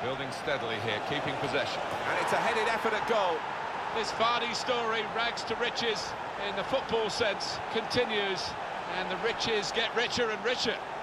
Building steadily here, keeping possession. And it's a headed effort at goal. This Vardy story, rags to riches, in the football sense, continues, and the riches get richer and richer.